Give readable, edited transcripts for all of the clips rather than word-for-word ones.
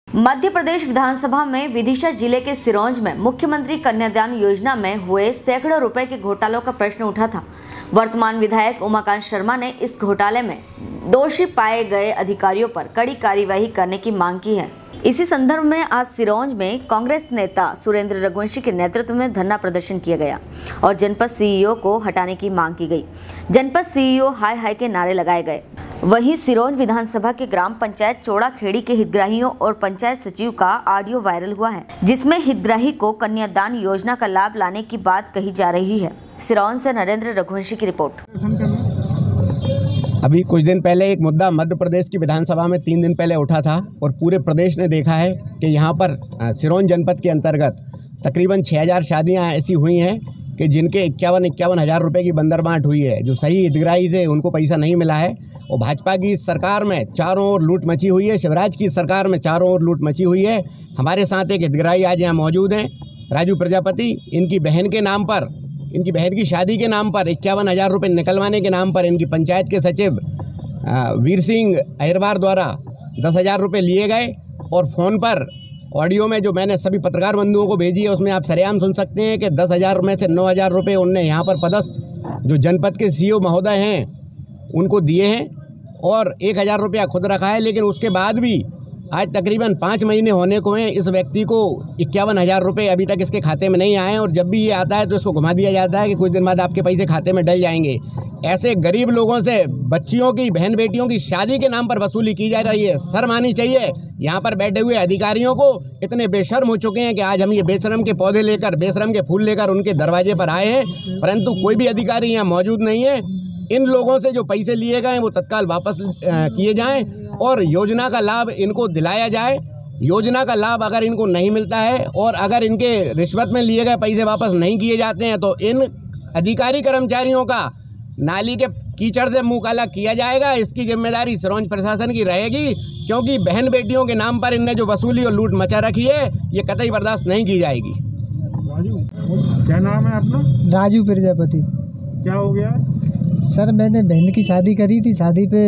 मध्य प्रदेश विधानसभा में विदिशा जिले के सिरोंज में मुख्यमंत्री कन्यादान योजना में हुए सैकड़ों रुपए के घोटालों का प्रश्न उठा था। वर्तमान विधायक उमाकांत शर्मा ने इस घोटाले में दोषी पाए गए अधिकारियों पर कड़ी कार्यवाही करने की मांग की है। इसी संदर्भ में आज सिरोंज में कांग्रेस नेता सुरेंद्र रघुवंशी के नेतृत्व में धरना प्रदर्शन किया गया और जनपद सीईओ को हटाने की मांग की गई। जनपद सीईओ हाय हाय के नारे लगाए गए। वहीं सिरोंज विधानसभा के ग्राम पंचायत चौड़ा खेड़ी के हितग्राहियों और पंचायत सचिव का ऑडियो वायरल हुआ है, जिसमें हितग्राही को कन्यादान योजना का लाभ लाने की बात कही जा रही है। सिरोंज से नरेंद्र रघुवंशी की रिपोर्ट। अभी कुछ दिन पहले एक मुद्दा मध्य प्रदेश की विधानसभा में 3 दिन पहले उठा था और पूरे प्रदेश ने देखा है कि यहाँ पर सिरोंज जनपद के अंतर्गत तकरीबन 6000 शादियाँ ऐसी हुई हैं कि जिनके 51 हज़ार रुपये की बंदरबांट हुई है। जो सही हितग्राही थे उनको पैसा नहीं मिला है और भाजपा की सरकार में चारों ओर लूट मची हुई है। शिवराज की सरकार में चारों ओर लूट मची हुई है। हमारे साथ एक हितग्राही आज यहाँ मौजूद हैं, राजू प्रजापति। इनकी बहन के नाम पर, इनकी बहन की शादी के नाम पर 51 हज़ार रुपये निकलवाने के नाम पर इनकी पंचायत के सचिव वीर सिंह अहिरवार द्वारा 10 हज़ार रुपये लिए गए और फ़ोन पर ऑडियो में जो मैंने सभी पत्रकार बंधुओं को भेजी है उसमें आप सरेआम सुन सकते हैं कि 10 हज़ार में से 9 हज़ार रुपये उनने यहाँ पर पदस्थ जो जनपद के सीईओ महोदय हैं उनको दिए हैं और 1 हज़ार रुपया खुद रखा है। लेकिन उसके बाद भी आज तकरीबन 5 महीने होने को हैं, इस व्यक्ति को 51 हज़ार रुपये अभी तक इसके खाते में नहीं आए हैं और जब भी ये आता है तो इसको घुमा दिया जाता है कि कुछ दिन बाद आपके पैसे खाते में डल जाएंगे। ऐसे गरीब लोगों से बच्चियों की, बहन बेटियों की शादी के नाम पर वसूली की जा रही है। शर्म आनी चाहिए। यहाँ पर बैठे हुए अधिकारियों को इतने बेशर्म हो चुके हैं कि आज हम ये बेशर्म के पौधे लेकर, बेशर्म के फूल लेकर उनके दरवाजे पर आए हैं, परंतु कोई भी अधिकारी यहाँ मौजूद नहीं है। इन लोगों से जो पैसे लिए गए वो तत्काल वापस किए जाएं और योजना का लाभ इनको दिलाया जाए। योजना का लाभ अगर इनको नहीं मिलता है और अगर इनके रिश्वत में लिए गए पैसे वापस नहीं किए जाते हैं तो इन अधिकारी कर्मचारियों का नाली के कीचड़ से मुंह काला किया जाएगा। इसकी जिम्मेदारी सिरोंज प्रशासन की रहेगी, क्योंकि बहन बेटियों के नाम पर इनने जो वसूली और लूट मचा रखी है ये कतई बर्दाश्त नहीं की जाएगी। राजू, क्या नाम है अपना? राजू प्रजापति। क्या हो गया सर? मैंने बहन की शादी करी थी। शादी पे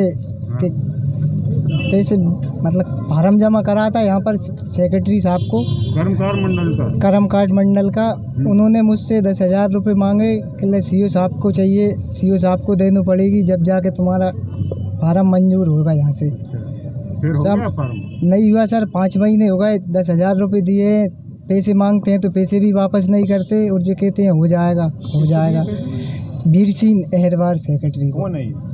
पैसे मतलब फार्म जमा करा था यहाँ पर सेक्रेटरी साहब को, कर्मकांड मंडल का। उन्होंने मुझसे 10 हज़ार रुपये मांगे कि सीईओ साहब को चाहिए, सीईओ साहब को देनी पड़ेगी जब जाके तुम्हारा फार्म मंजूर होगा। यहाँ से सब नहीं हुआ सर। 5 महीने हो गए, 10 हज़ार रुपये दिए, पैसे मांगते हैं तो पैसे भी वापस नहीं करते और जो कहते हैं हो जाएगा हो जाएगा। वीर सिंह अहिरवार सेक्रेटरी को,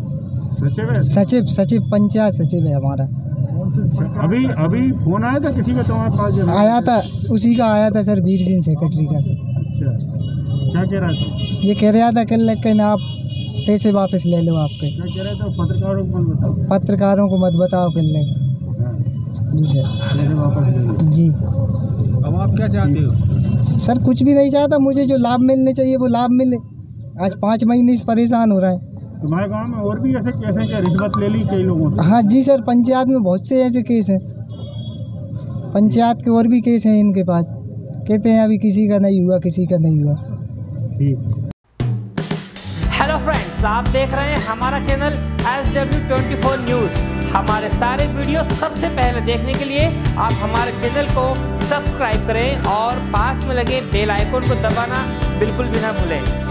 सचिव पंचायत सचिव है हमारा। अभी फोन आया था किसी का तुम्हारे पास? आया था, उसी का आया था सर, वीर सिंह सेक्रेटरी का। क्या कह रहा था? ये कह रहा था कि आप पैसे वापस ले लो आपके। क्या कह रहा था? पत्रकारों को मत बताओ कर ले। जी सर। जी। अब आप क्या चाहते हो? सर कुछ भी नहीं चाहता, मुझे जो लाभ मिलने चाहिए वो लाभ मिले। आज 5 महीने से परेशान हो रहा है। तुम्हारे गांव में और भी ऐसे केस हैं क्या? रिश्वत ले ली कई लोगों से? हाँ जी सर, पंचायत में बहुत से ऐसे केस हैं। पंचायत के और भी केस हैं इनके पास। कहते हैं अभी किसी का नहीं हुआ, किसी का नहीं हुआ। हेलो फ्रेंड्स, आप देख रहे हैं हमारा चैनल SW24 न्यूज़। हमारे सारे वीडियो सबसे पहले देखने के लिए आप हमारे चैनल को सब्सक्राइब करें और पास में लगे बेल आइकन को दबाना बिल्कुल भी ना भूलें।